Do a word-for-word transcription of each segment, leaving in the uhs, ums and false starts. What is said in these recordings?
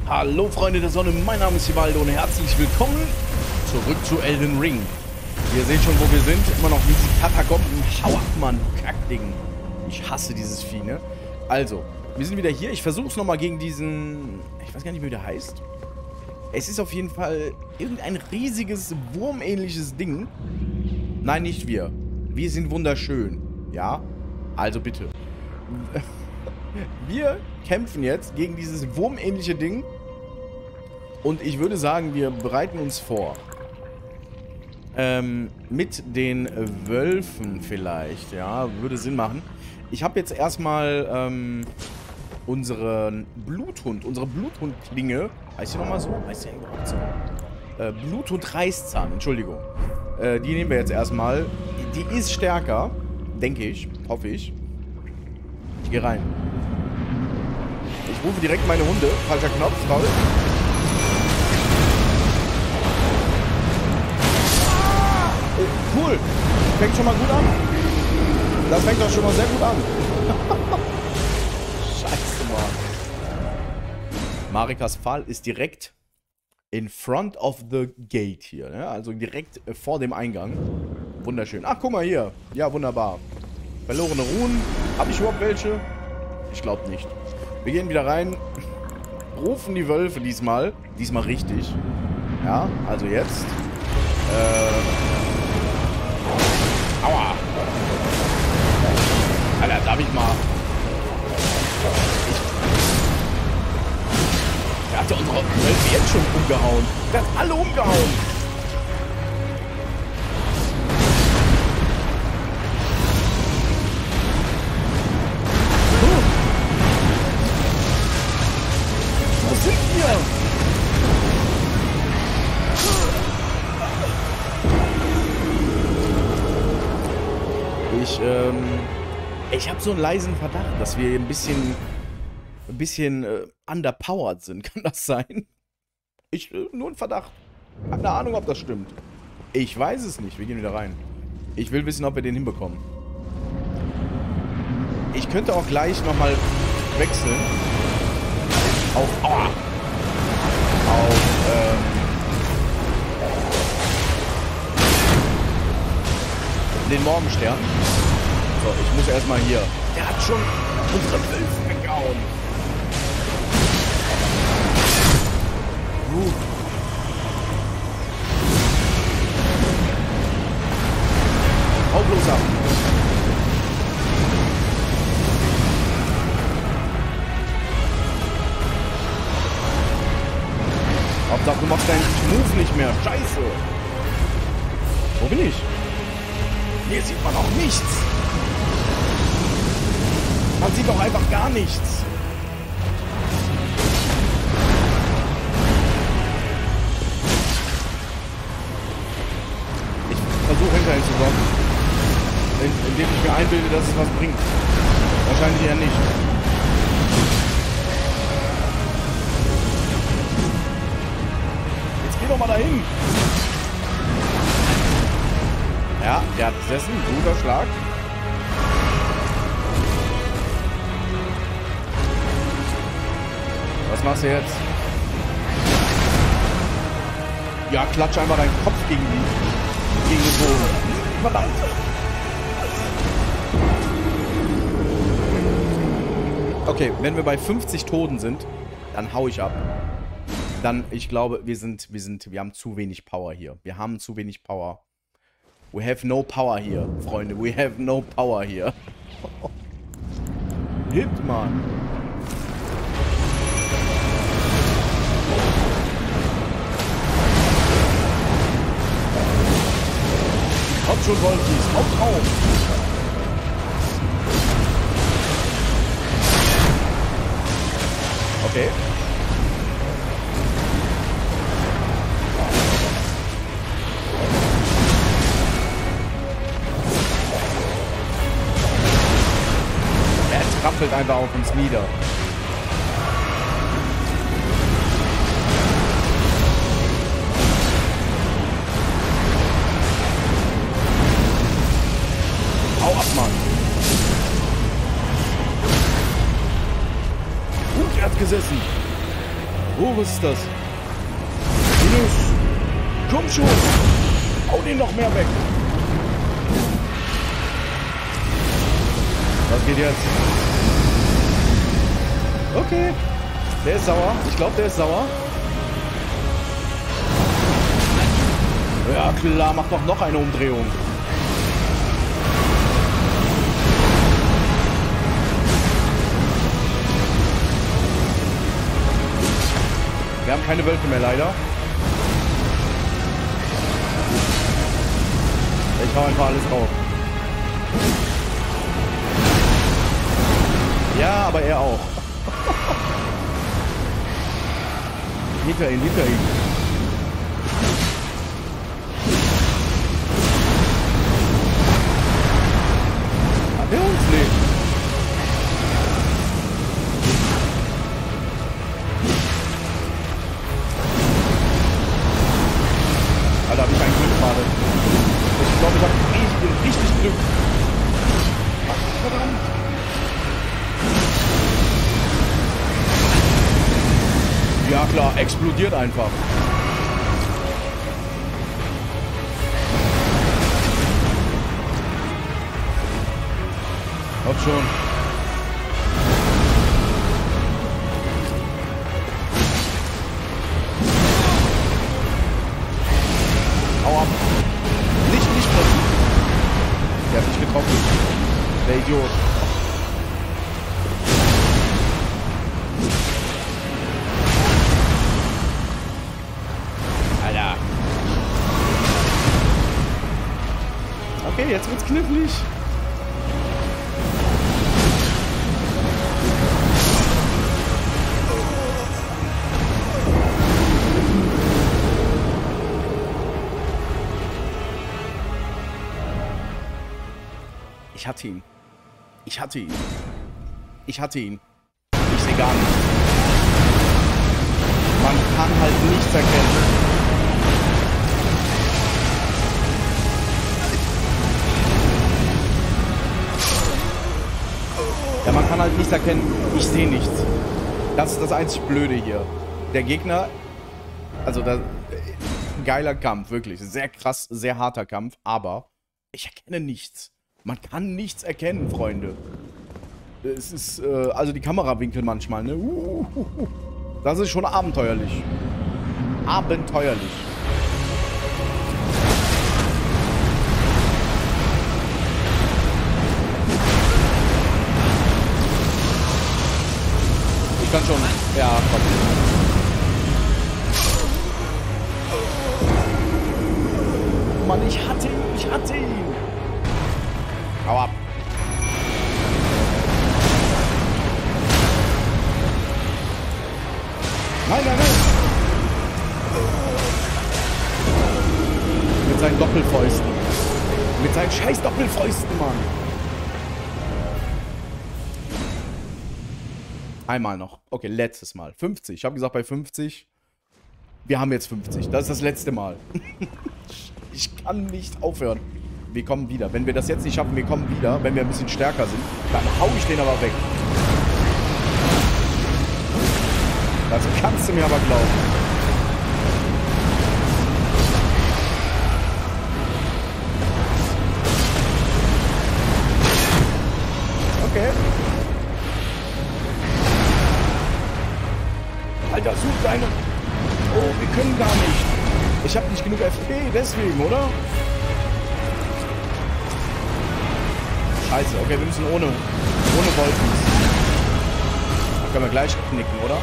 Hallo Freunde der Sonne, mein Name ist Hivaldo und herzlich willkommen zurück zu Elden Ring. Ihr seht schon, wo wir sind. Immer noch diese Katakomben. Hau ab, Mann, Kackding. Ich hasse dieses Vieh, ne? Also, wir sind wieder hier. Ich versuche es nochmal gegen diesen... Ich weiß gar nicht, wie der heißt. Es ist auf jeden Fall irgendein riesiges, wurmähnliches Ding. Nein, nicht wir. Wir sind wunderschön. Ja? Also bitte. Wir kämpfen jetzt gegen dieses wurmähnliche Ding. Und ich würde sagen, wir bereiten uns vor. Ähm, mit den Wölfen vielleicht, ja, würde Sinn machen. Ich habe jetzt erstmal ähm, unseren Bluthund, unsere Bluthundklinge. Heißt die nochmal so? Heißt die überhaupt so? Äh, Bluthund-Reißzahn, Entschuldigung. Äh, die nehmen wir jetzt erstmal. Die ist stärker, denke ich, hoffe ich. Ich gehe rein. Ich rufe direkt meine Hunde. Falscher Knopf, toll. Oh, cool. Fängt schon mal gut an. Das fängt doch schon mal sehr gut an. Scheiße, Mann. Marikas Pfahl ist direkt in front of the gate hier. Ne? Also direkt vor dem Eingang. Wunderschön. Ach, guck mal hier. Ja, wunderbar. Verlorene Ruhen. Habe ich überhaupt welche? Ich glaube nicht. Wir gehen wieder rein. Rufen die Wölfe diesmal. Diesmal richtig. Ja, also jetzt. Äh. Aua. Alter, darf ich mal. Ich. Der hat ja unsere Wölfe jetzt schon umgehauen. Der hat alle umgehauen. Ich, ähm, ich habe so einen leisen Verdacht, dass wir ein bisschen, ein bisschen äh, underpowered sind. Kann das sein? Ich, äh, nur ein Verdacht. Keine Ahnung, ob das stimmt. Ich weiß es nicht. Wir gehen wieder rein. Ich will wissen, ob wir den hinbekommen. Ich könnte auch gleich nochmal wechseln. Auf, aua, auf, ähm, den Morgenstern. So, ich muss erstmal hier. Der hat schon unsere Wölfe weggehauen. Uh. Hau bloß ab. Hauptsache, du machst deinen Move nicht mehr. Scheiße. Wo bin ich? Hier sieht man auch nichts. Man sieht doch einfach gar nichts. Ich versuche hinterher zu kommen. Indem ich mir einbilde, dass es was bringt. Wahrscheinlich eher nicht. Jetzt geh doch mal dahin. Ja, der hat gesessen. Guter Schlag. Was machst du jetzt? Ja, klatsch einfach deinen Kopf gegen, die, gegen den Boden. Verdammt. Okay, wenn wir bei fünfzig Toten sind, dann hau ich ab. Dann, ich glaube, wir sind, wir sind, wir haben zu wenig Power hier. Wir haben zu wenig Power. We have no power here, Freunde. We have no power here. Hitman. Kommt schon, Wolfis. Haut drauf. Okay. Trampelt einfach auf uns nieder. Hau ab, Mann. Gut, er hat gesessen. Oh, was ist das? Linus! Komm schon! Hau den noch mehr weg! Was geht jetzt? Okay. Der ist sauer. Ich glaube, der ist sauer. Ja, klar. Mach doch noch eine Umdrehung. Wir haben keine Wölfe mehr, leider. Ich hau einfach alles drauf. Ja, aber er auch. Hinter ihn, hinter ihn. Hat er uns nicht? Alter, hab ich ein Glück gerade. Ich glaube, ich habe richtig, richtig Glück. Verdammt. Ja klar, explodiert einfach. Kommt schon. Hau ab. Nicht, nicht treffen. Der hat mich getroffen. Der Idiot. Alter. Okay, jetzt wird's knifflig. Ich hatte ihn. Ich hatte ihn. Ich hatte ihn. Ich sehe gar nichts. Man kann halt nichts erkennen. Ja, man kann halt nichts erkennen. Ich sehe nichts. Das ist das einzig Blöde hier. Der Gegner, also da, geiler Kampf, wirklich. Sehr krass, sehr harter Kampf, aber ich erkenne nichts. Man kann nichts erkennen, Freunde. Es ist, äh, also die Kamerawinkel manchmal, ne? Uh, uh, uh. Das ist schon abenteuerlich. Abenteuerlich. Ich kann schon, ja, komm. Mann, ich hatte ihn, ich hatte ihn. Hau ab. Nein, nein, nein. Mit seinen Doppelfäusten. Mit seinen scheiß Doppelfäusten, Mann. Einmal noch. Okay, letztes Mal. fünfzig. Ich habe gesagt bei fünfzig. Wir haben jetzt fünfzig. Das ist das letzte Mal. Ich kann nicht aufhören. Wir kommen wieder. Wenn wir das jetzt nicht schaffen, wir kommen wieder. Wenn wir ein bisschen stärker sind, dann hau ich den aber weg. Das kannst du mir aber glauben. Okay. Alter, such deine... Oh, wir können gar nicht. Ich habe nicht genug F P, deswegen, oder? Scheiße, okay, wir müssen ohne, ohne Wolken. Da können wir gleich knicken, oder?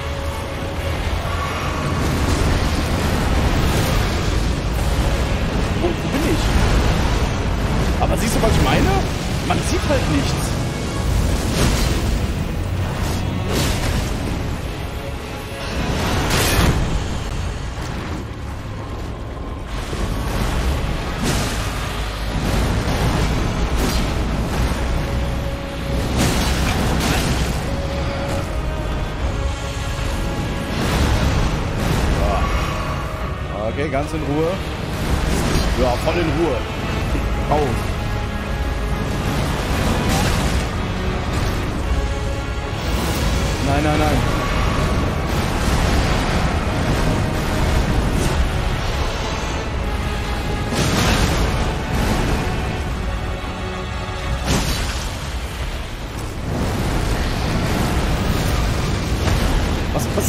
Wo, wo bin ich? Aber siehst du, was ich meine? Man sieht halt nichts. Okay, ganz in Ruhe. Ja, voll in Ruhe. Auf. Nein, nein, nein.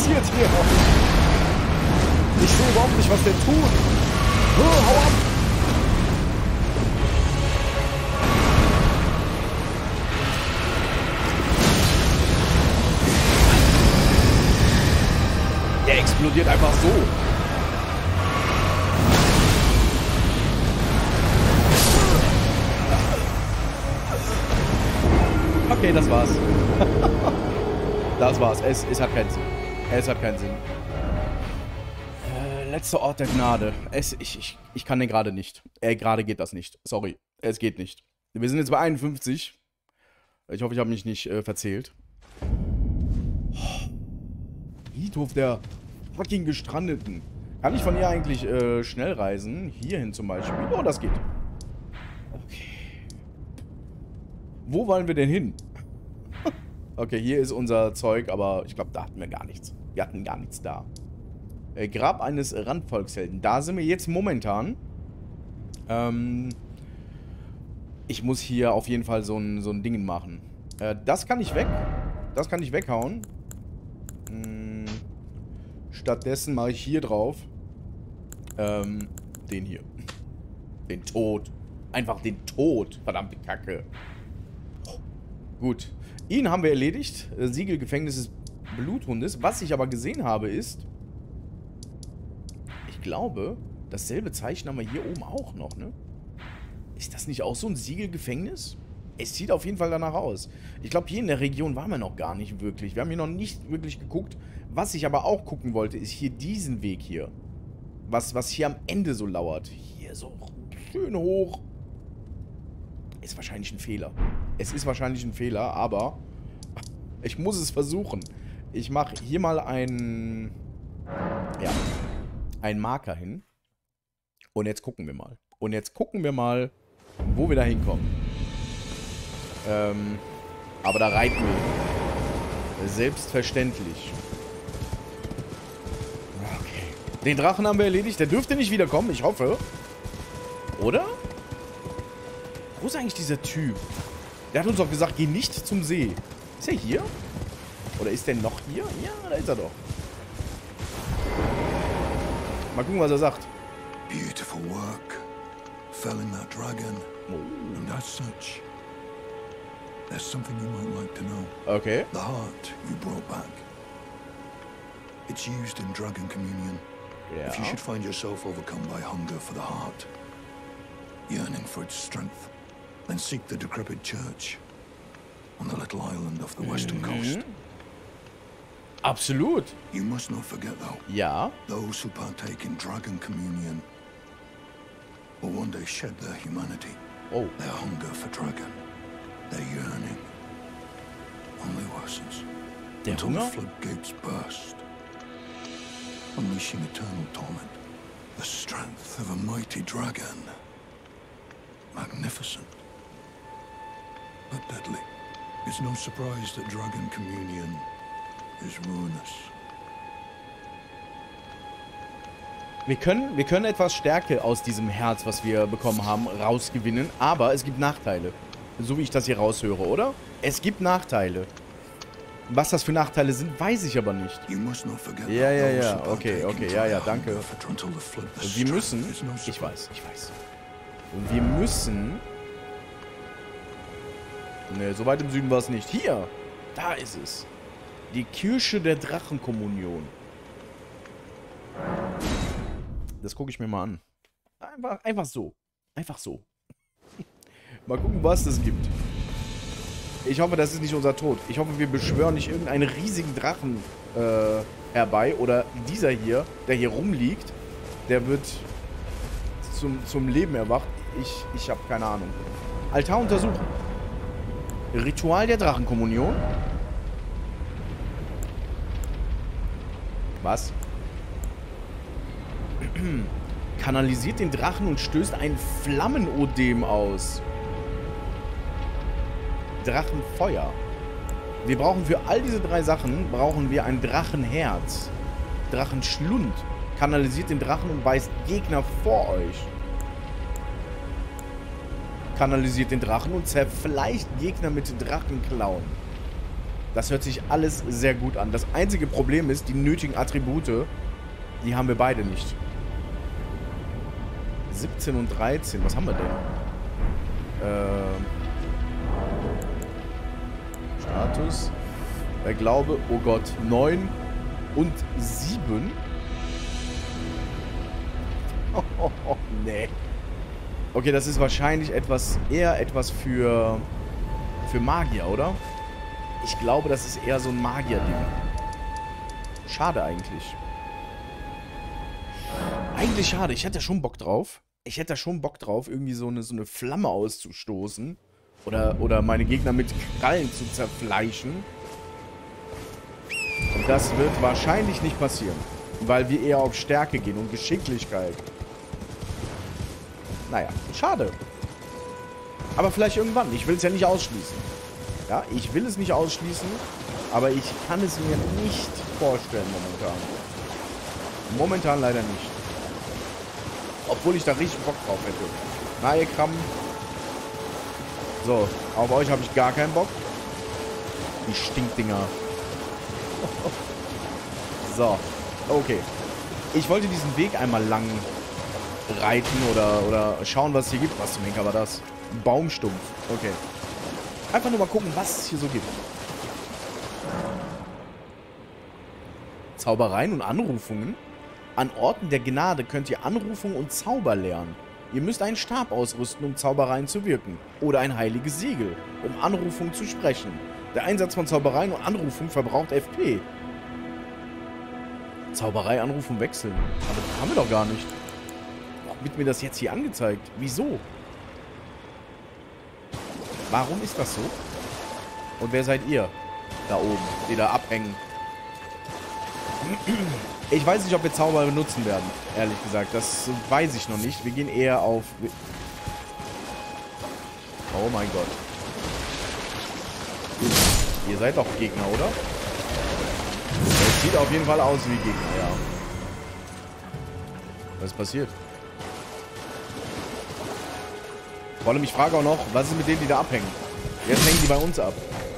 passiert hier? Ich sehe überhaupt nicht, was der tut. Oh, hau ab! Der explodiert einfach so. Okay, das war's. Das war's. Es, es hat keinen Sinn. Es hat keinen Sinn. Äh, letzter Ort der Gnade. Es, ich, ich, ich kann den gerade nicht. Äh, gerade geht das nicht. Sorry. Es geht nicht. Wir sind jetzt bei einundfünfzig. Ich hoffe, ich habe mich nicht äh, verzählt. Friedhof der fucking Gestrandeten. Kann ich von hier eigentlich äh, schnell reisen? Hierhin zum Beispiel. Oh, das geht. Okay. Wo wollen wir denn hin? Okay, hier ist unser Zeug, aber ich glaube, da hatten wir gar nichts. Wir hatten gar nichts da. Äh, Grab eines Randvolkshelden. Da sind wir jetzt momentan. Ähm, ich muss hier auf jeden Fall so ein, so ein Ding machen. Äh, das kann ich weg. Das kann ich weghauen. Hm, stattdessen mache ich hier drauf. Ähm, den hier. Den Tod. Einfach den Tod. Verdammte Kacke. Gut. Ihn haben wir erledigt. Siegel Gefängnis des Bluthundes. Was ich aber gesehen habe ist... Ich glaube, dasselbe Zeichen haben wir hier oben auch noch, ne? Ist das nicht auch so ein Siegelgefängnis? Es sieht auf jeden Fall danach aus. Ich glaube, hier in der Region waren wir noch gar nicht wirklich. Wir haben hier noch nicht wirklich geguckt. Was ich aber auch gucken wollte, ist hier diesen Weg hier. Was, was hier am Ende so lauert. Hier so schön hoch. Ist wahrscheinlich ein Fehler. Es ist wahrscheinlich ein Fehler, aber ich muss es versuchen. Ich mache hier mal einen, ja, einen Marker hin. Und jetzt gucken wir mal. Und jetzt gucken wir mal, wo wir da hinkommen. Ähm, aber da reiten wir. Selbstverständlich. Okay. Den Drachen haben wir erledigt. Der dürfte nicht wiederkommen, ich hoffe. Oder? Wo ist eigentlich dieser Typ? Der hat uns doch gesagt, geh nicht zum See. Ist er hier? Oder ist der noch hier? Ja, da ist er doch. Mal gucken, was er sagt. Beautiful work. Felling that dragon. Oh. And as such, there's something you might like to know. Okay. The heart you brought back. It's used in dragon communion. Ja. If you should find yourself overcome by hunger for the heart, yearning for its strength, then seek the decrepit church on the little island off the western Mhm. coast. Absolut. You must not forget, though, Ja. those who partake in dragon communion will one day shed their humanity, Oh. their hunger for dragon, their yearning only worsens Der until Hunger? the floodgates burst, unleashing eternal torment. The strength of a mighty dragon, magnificent but deadly. It's no surprise that dragon communion is ruinous. Wir können, wir können etwas Stärke aus diesem Herz, was wir bekommen haben, rausgewinnen. Aber es gibt Nachteile. So wie ich das hier raushöre, oder? Es gibt Nachteile. Was das für Nachteile sind, weiß ich aber nicht. You must not forget Ja, ja, that those ja. who Okay, partake okay. in Ja, ja, dragon danke. hunger until the flood- the Und wir strength müssen... is no Ich surprise. weiß, ich weiß. Und wir müssen... Ne, so weit im Süden war es nicht. Hier! Da ist es. Die Kirche der Drachenkommunion. Das gucke ich mir mal an. Einfach, einfach so. Einfach so. Mal gucken, was es gibt. Ich hoffe, das ist nicht unser Tod. Ich hoffe, wir beschwören nicht irgendeinen riesigen Drachen äh, herbei. Oder dieser hier, der hier rumliegt, der wird zum, zum Leben erwacht. Ich, ich habe keine Ahnung. Altar untersuchen. Ritual der Drachenkommunion. Was? Kanalisiert den Drachen und stößt ein Flammenodem aus. Drachenfeuer. Wir brauchen für all diese drei Sachen, brauchen wir ein Drachenherz. Drachenschlund. Kanalisiert den Drachen und weist Gegner vor euch. Kanalisiert den Drachen und zerfleischt Gegner mit Drachenklauen. Das hört sich alles sehr gut an. Das einzige Problem ist, die nötigen Attribute, die haben wir beide nicht. siebzehn und dreizehn, was haben wir denn? Ähm... Status. Der Glaube, oh Gott, neun und sieben. Oh, oh, oh, nee. Okay, das ist wahrscheinlich etwas, eher etwas für, für Magier, oder? Ich glaube, das ist eher so ein Magier-Ding. Schade eigentlich. Eigentlich schade. Ich hätte schon Bock drauf. Ich hätte da schon Bock drauf, irgendwie so eine, so eine Flamme auszustoßen. Oder, oder meine Gegner mit Krallen zu zerfleischen. Und das wird wahrscheinlich nicht passieren. Weil wir eher auf Stärke gehen und Geschicklichkeit. Naja, schade. Aber vielleicht irgendwann. Ich will es ja nicht ausschließen. Ja, ich will es nicht ausschließen. Aber ich kann es mir nicht vorstellen momentan. Momentan leider nicht. Obwohl ich da richtig Bock drauf hätte. Na, ihr Kram. So, auf euch habe ich gar keinen Bock. Die Stinkdinger. So, okay. Ich wollte diesen Weg einmal lang reiten oder, oder schauen, was es hier gibt. Was zum Henker war das? Ein Baumstumpf. Okay. Einfach nur mal gucken, was es hier so gibt. Zaubereien und Anrufungen. An Orten der Gnade könnt ihr Anrufungen und Zauber lernen. Ihr müsst einen Stab ausrüsten, um Zaubereien zu wirken. Oder ein heiliges Siegel, um Anrufungen zu sprechen. Der Einsatz von Zaubereien und Anrufungen verbraucht F P. Zauberei, Anrufung, wechseln. Aber das haben wir doch gar nicht. Warum wird mir das jetzt hier angezeigt? Wieso? Warum ist das so? Und wer seid ihr? Da oben, die da abhängen. Ich weiß nicht, ob wir Zauber benutzen werden, ehrlich gesagt. Das weiß ich noch nicht. Wir gehen eher auf... Oh mein Gott. Ihr seid doch Gegner, oder? Das sieht auf jeden Fall aus wie Gegner, ja. Was ist passiert? Vor allem, ich frage auch noch, was ist mit denen, die da abhängen? Jetzt hängen die bei uns ab.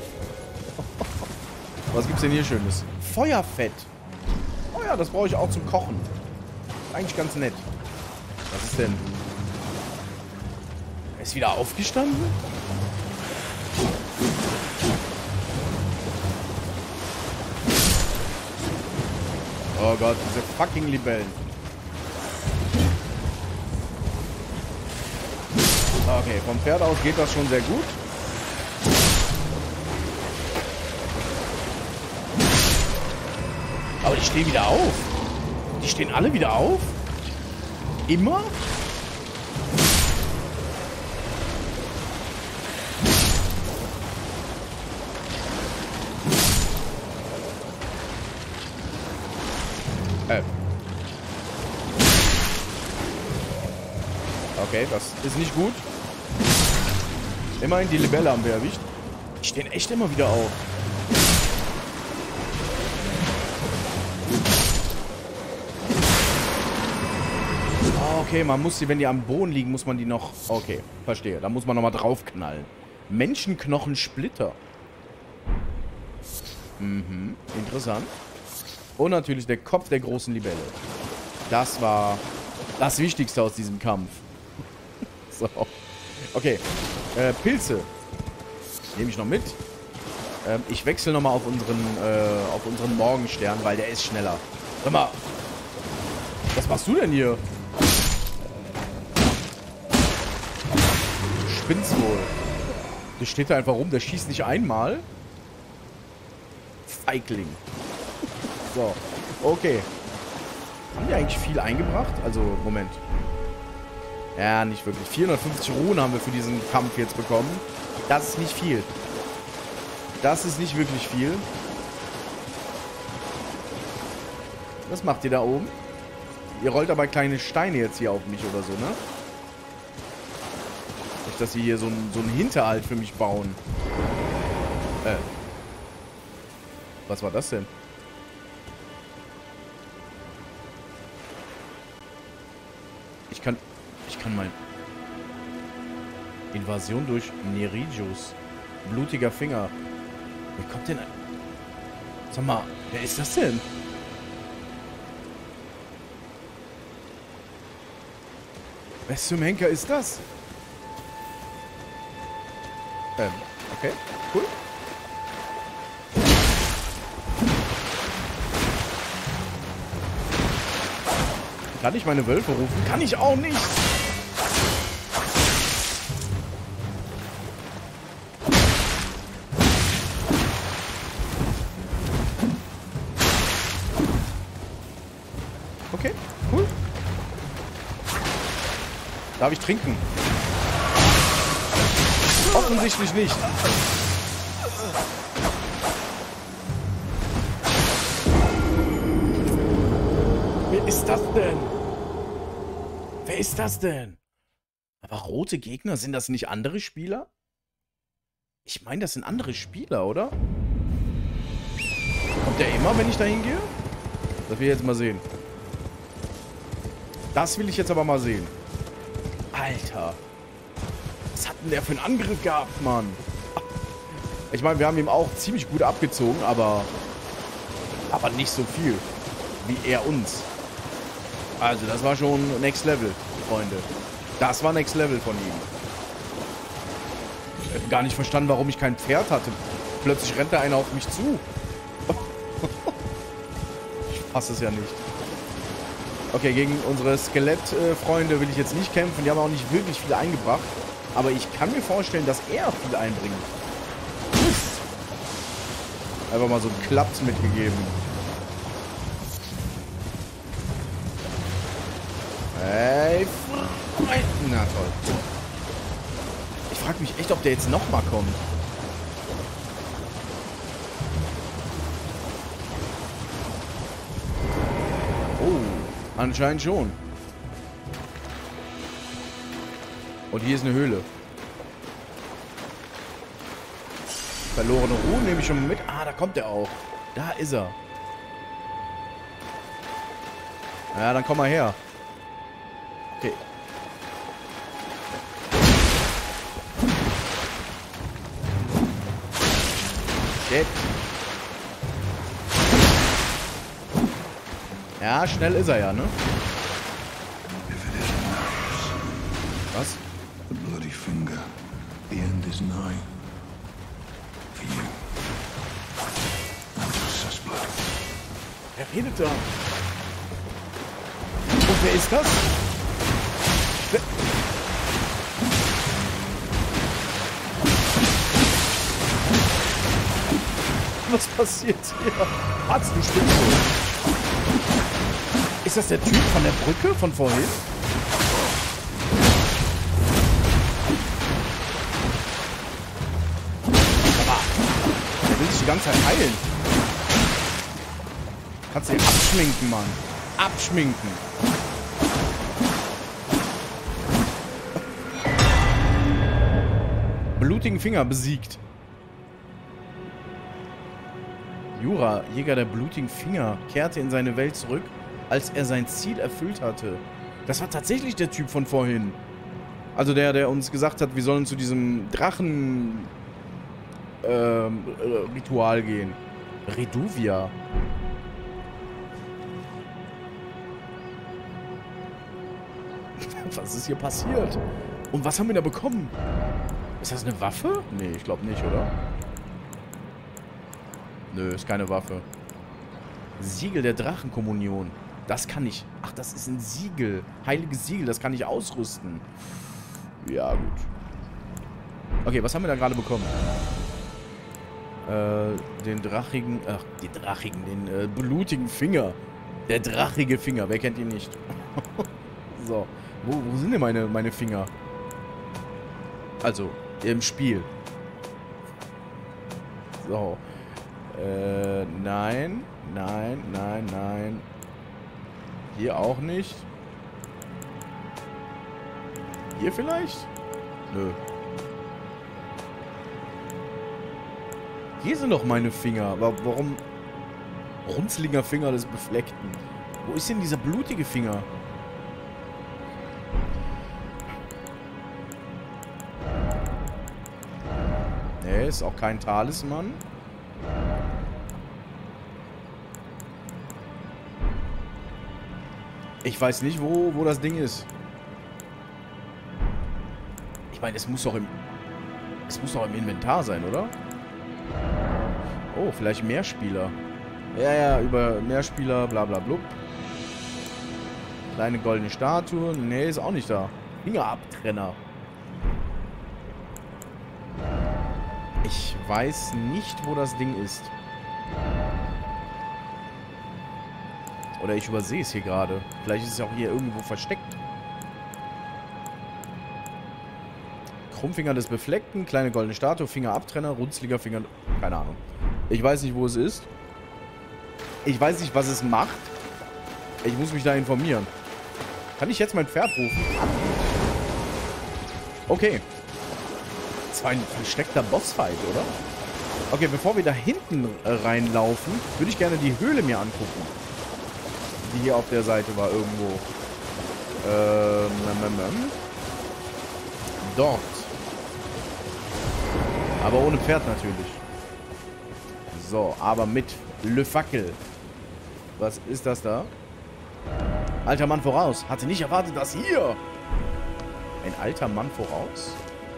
Was gibt's denn hier Schönes? Feuerfett. Oh ja, das brauche ich auch zum Kochen. Eigentlich ganz nett. Was ist denn? Er ist wieder aufgestanden? Oh Gott, diese fucking Libellen. Okay, vom Pferd aus geht das schon sehr gut. Aber die stehen wieder auf. Die stehen alle wieder auf? Immer? Äh. Okay, das ist nicht gut. Immerhin die Libelle haben wir erwischt. Die stehen echt immer wieder auf. Okay, man muss die, wenn die am Boden liegen, muss man die noch... Okay, verstehe. Da muss man nochmal draufknallen. Menschenknochensplitter. Mhm, interessant. Und natürlich der Kopf der großen Libelle. Das war das Wichtigste aus diesem Kampf. So. Okay. Äh, Pilze. Nehme ich noch mit. Ähm, ich wechsle nochmal auf unseren, äh, auf unseren Morgenstern, weil der ist schneller. Sag mal. Was machst du denn hier? Spinnst wohl. Der steht da einfach rum, der schießt nicht einmal. Feigling. So, okay. Haben wir eigentlich viel eingebracht? Also, Moment. Ja, nicht wirklich. vierhundertfünfzig Runen haben wir für diesen Kampf jetzt bekommen. Das ist nicht viel. Das ist nicht wirklich viel. Was macht ihr da oben? Ihr rollt aber kleine Steine jetzt hier auf mich oder so, ne? Nicht, dass sie hier so einen so einen Hinterhalt für mich bauen. Äh. Was war das denn? Ich kann... Ich kann mal... Invasion durch Nerigius. Blutiger Finger. Wer kommt denn... Sag mal, wer ist das denn? Was zum Henker ist das? Ähm, okay, cool. Kann ich meine Wölfe rufen? Kann ich auch nicht! Okay, cool. Darf ich trinken? Offensichtlich nicht. Wer ist das denn? Wer ist das denn? Aber rote Gegner, sind das nicht andere Spieler? Ich meine, das sind andere Spieler, oder? Kommt der immer, wenn ich da hingehe? Das will ich jetzt mal sehen. Das will ich jetzt aber mal sehen. Alter. Was hat denn der für einen Angriff gehabt, Mann? Ich meine, wir haben ihm auch ziemlich gut abgezogen, aber... Aber nicht so viel. Wie er uns. Also, das war schon Next Level, Freunde. Das war Next Level von ihm. Ich hätte gar nicht verstanden, warum ich kein Pferd hatte. Plötzlich rennt da einer auf mich zu. Ich fasse es ja nicht. Okay, gegen unsere Skelettfreunde will ich jetzt nicht kämpfen. Die haben auch nicht wirklich viel eingebracht. Aber ich kann mir vorstellen, dass er viel einbringt. Einfach mal so einen Klaps mitgegeben. Hey, na toll. Ich frage mich echt, ob der jetzt nochmal kommt. Oh, anscheinend schon. Und hier ist eine Höhle. Verlorene Ruhe nehme ich schon mal mit. Ah, da kommt er auch. Da ist er. Ja, dann komm mal her. Okay. Shit. Ja, schnell ist er ja, ne? Was? The bloody finger. The end is nigh. For you. And for Sasblood. Wer redet da? Und wer ist das? Wer? Was passiert hier? Arzt, du stimmst wohl. Ist das der Typ von der Brücke von vorhin? Aber der will sich die ganze Zeit heilen. Kannst du ihn abschminken, Mann. Abschminken. Blutigen Finger besiegt. Jura, Jäger der blutigen Finger, kehrte in seine Welt zurück, als er sein Ziel erfüllt hatte. Das war tatsächlich der Typ von vorhin. Also der, der uns gesagt hat, wir sollen zu diesem Drachen ähm, äh, Ritual gehen. Reduvia. Was ist hier passiert? Und was haben wir da bekommen? Ist das eine Waffe? Nee, ich glaube nicht, oder? Nö, ist keine Waffe. Siegel der Drachenkommunion. Das kann ich... Ach, das ist ein Siegel. Heiliges Siegel, das kann ich ausrüsten. Ja, gut. Okay, was haben wir da gerade bekommen? Äh, den drachigen... Ach, den drachigen, den äh, blutigen Finger. Der drachige Finger, wer kennt ihn nicht? So, wo, wo sind denn meine, meine Finger? Also, im Spiel. So. Äh, nein. Nein, nein, nein. Hier auch nicht. Hier vielleicht? Nö. Hier sind doch meine Finger. Aber warum... Runzlinger Finger des Befleckten. Wo ist denn dieser blutige Finger? Nee, ist auch kein Talisman. Ich weiß nicht, wo, wo das Ding ist. Ich meine, es muss doch im... Es muss doch im Inventar sein, oder? Oh, vielleicht Mehrspieler. Ja, ja, über Mehrspieler, bla bla blub. Kleine goldene Statue. Nee, ist auch nicht da. Fingerabtrenner. Ich weiß nicht, wo das Ding ist. Oder ich übersehe es hier gerade. Vielleicht ist es auch hier irgendwo versteckt. Krummfinger des Befleckten, kleine goldene Statue, Fingerabtrenner, runzliger Finger... Keine Ahnung. Ich weiß nicht, wo es ist. Ich weiß nicht, was es macht. Ich muss mich da informieren. Kann ich jetzt mein Pferd rufen? Okay. Das war ein versteckter Bossfight, oder? Okay, bevor wir da hinten äh, reinlaufen, würde ich gerne die Höhle mir angucken. Die hier auf der Seite war irgendwo. Ähm, ähm, ähm. Dort. Aber ohne Pferd natürlich. So, aber mit Le Fackel. Was ist das da? Alter Mann voraus. Hatte nicht erwartet, dass hier... Ein alter Mann voraus?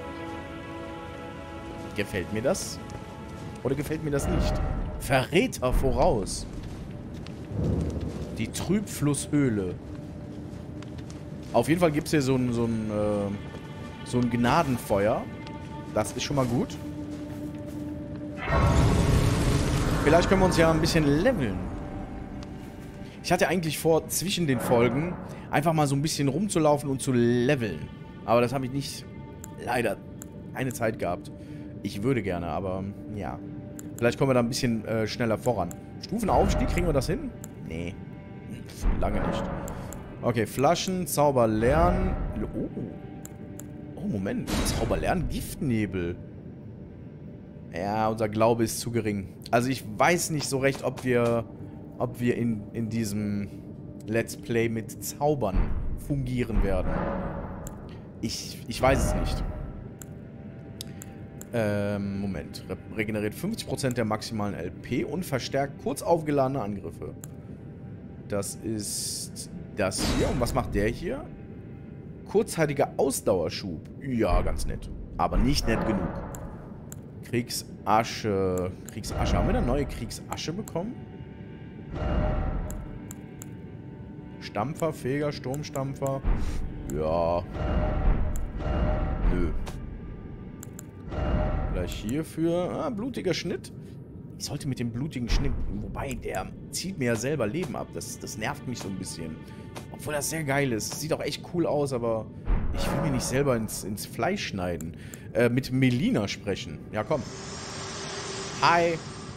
Gefällt mir das? Oder gefällt mir das nicht? Verräter voraus. Die Trübflusshöhle. Auf jeden Fall gibt es hier so ein, so ein, äh, so ein Gnadenfeuer. Das ist schon mal gut. Vielleicht können wir uns ja ein bisschen leveln. Ich hatte eigentlich vor, zwischen den Folgen einfach mal so ein bisschen rumzulaufen und zu leveln. Aber das habe ich nicht, leider, keine Zeit gehabt. Ich würde gerne, aber ja. Vielleicht kommen wir da ein bisschen äh, schneller voran. Stufenaufstieg, kriegen wir das hin? Nee. Lange nicht. Okay, Flaschen, Zauber lernen. Oh. Oh, Moment. Zauber lernen, Giftnebel. Ja, unser Glaube ist zu gering. Also ich weiß nicht so recht, ob wir, ob wir in, in diesem Let's Play mit Zaubern fungieren werden. Ich, ich weiß es nicht. Ähm, Moment. Re regeneriert fünfzig Prozent der maximalen L P und verstärkt kurz aufgeladene Angriffe. Das ist das hier. Und was macht der hier? Kurzzeitiger Ausdauerschub. Ja, ganz nett. Aber nicht nett genug. Kriegsasche. Kriegsasche. Haben wir eine neue Kriegsasche bekommen? Stampfer, Feger, Sturmstampfer. Ja. Nö. Vielleicht hierfür. Ah, blutiger Schnitt. Ich sollte mit dem blutigen Schnitt... Wobei, der zieht mir ja selber Leben ab. Das, das nervt mich so ein bisschen. Obwohl das sehr geil ist. Sieht auch echt cool aus, aber ich will mir nicht selber ins, ins Fleisch schneiden. Äh, mit Melina sprechen. Ja, komm. Hi.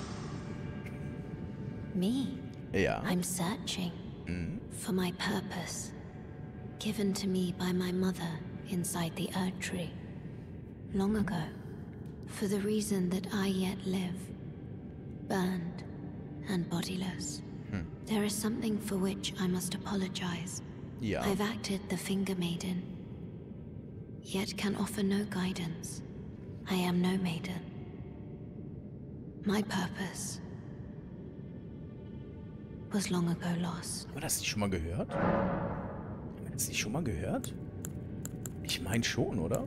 Me? Ja. I'm searching Mhm. for my purpose, given to me by my mother inside the Erd Tree, long ago, for the reason that I yet live, burned and bodiless. Hm. There is something for which I must apologize. Ja. I've acted the Finger Maiden, yet can offer no guidance. I am no maiden. My purpose was long ago lost. Haben wir das nicht schon mal gehört? Haben wir das nicht schon mal gehört? Ich meine schon, oder?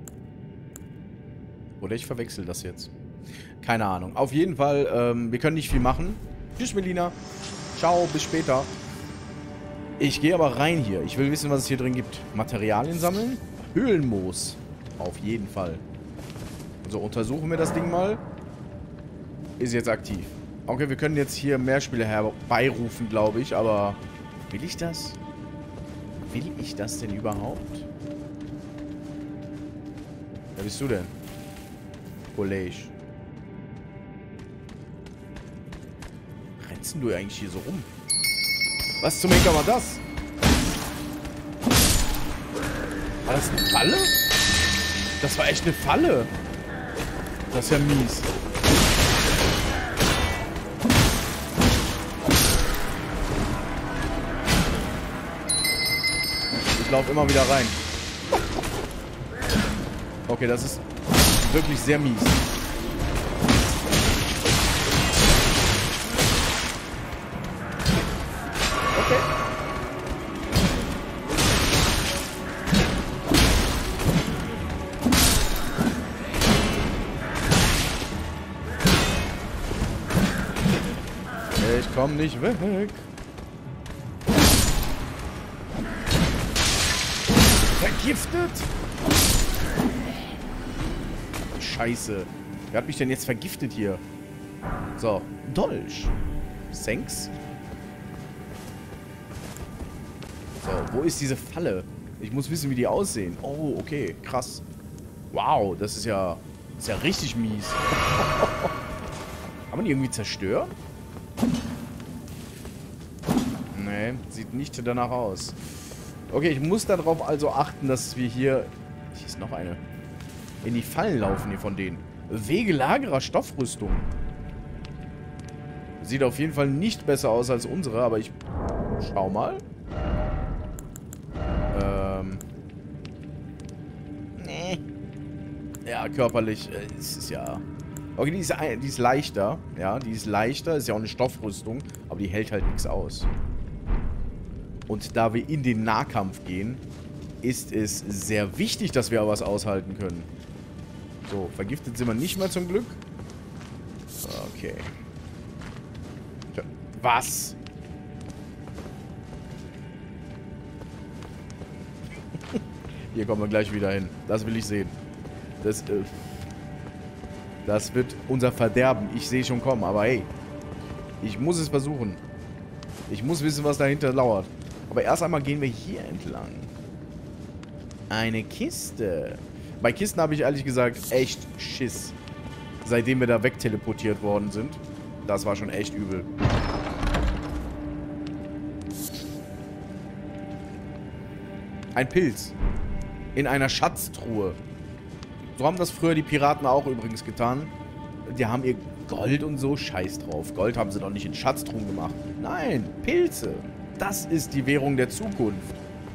Oder ich verwechsel das jetzt. Keine Ahnung. Auf jeden Fall, ähm, wir können nicht viel machen. Tschüss, Melina. Ciao, bis später. Ich gehe aber rein hier. Ich will wissen, was es hier drin gibt. Materialien sammeln. Höhlenmoos. Auf jeden Fall. So, untersuchen wir das Ding mal. Ist jetzt aktiv. Okay, wir können jetzt hier mehr Spieler herbeirufen, glaube ich, aber will ich das? Will ich das denn überhaupt? Wer bist du denn? College. Rennst denn du eigentlich hier so rum? Was zum Henker war das? War das eine Falle? Das war echt eine Falle. Das ist ja mies. Ich laufe immer wieder rein. Okay, das ist wirklich sehr mies. Okay. Ich komm nicht weg. Vergiftet? Scheiße. Wer hat mich denn jetzt vergiftet hier? So, Dolch. Senks. So, wo ist diese Falle? Ich muss wissen, wie die aussehen. Oh, okay, krass. Wow, das ist ja, das ist ja richtig mies. Kann man die irgendwie zerstören? Nee, sieht nicht danach aus. Okay, ich muss darauf also achten, dass wir hier... Hier ist noch eine. In die Fallen laufen hier von denen. Wegelagerer Stoffrüstung. Sieht auf jeden Fall nicht besser aus als unsere, aber ich... Schau mal. Ähm... Nee. Ja, körperlich äh, ist es ja... Okay, die ist, die ist leichter. Ja, die ist leichter. Ist ja auch eine Stoffrüstung. Aber die hält halt nichts aus. Und da wir in den Nahkampf gehen, ist es sehr wichtig, dass wir auch was aushalten können. So, vergiftet sind wir nicht mehr zum Glück. Okay. Was? Hier kommen wir gleich wieder hin. Das will ich sehen. Das, äh, das wird unser Verderben. Ich sehe schon kommen, aber hey. Ich muss es versuchen. Ich muss wissen, was dahinter lauert. Aber erst einmal gehen wir hier entlang. Eine Kiste. Bei Kisten habe ich ehrlich gesagt echt Schiss. Seitdem wir da wegteleportiert worden sind. Das war schon echt übel. Ein Pilz. In einer Schatztruhe. So haben das früher die Piraten auch übrigens getan. Die haben ihr Gold und so, scheiß drauf. Gold haben sie doch nicht in Schatztruhen gemacht. Nein, Pilze. Das ist die Währung der Zukunft.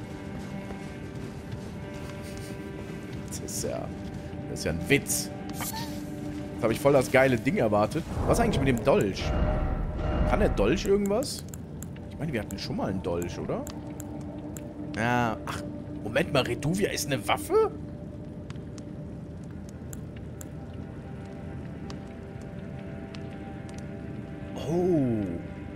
Das ist ja, das ist ja ein Witz. Jetzt habe ich voll das geile Ding erwartet. Was eigentlich mit dem Dolch? Kann der Dolch irgendwas? Ich meine, wir hatten schon mal einen Dolch, oder? Ja, ach, Moment mal, Reduvia ist eine Waffe? Oh.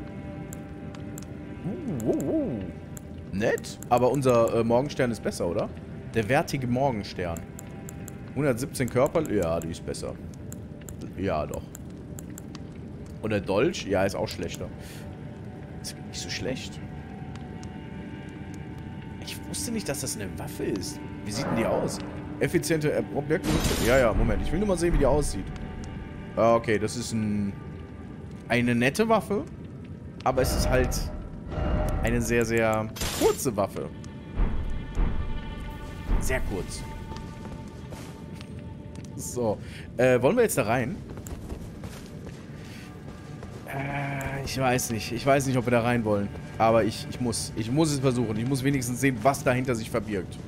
Uh, uh, uh. Nett. Aber unser äh, Morgenstern ist besser, oder? Der wertige Morgenstern. hundertsiebzehn Körper. Ja, die ist besser. Ja, doch. Und der Dolch? Ja, ist auch schlechter. Ist nicht so schlecht. Ich wusste nicht, dass das eine Waffe ist. Wie sieht denn die aus? Effiziente äh, Objekte. Ja, ja, Moment. Ich will nur mal sehen, wie die aussieht. Ah, okay, das ist ein... Eine nette Waffe. Aber es ist halt... Eine sehr, sehr kurze Waffe. Sehr kurz. So. Äh, wollen wir jetzt da rein? Äh, ich weiß nicht. Ich weiß nicht, ob wir da rein wollen. Aber ich, ich muss. Ich muss es versuchen. Ich muss wenigstens sehen, was dahinter sich verbirgt.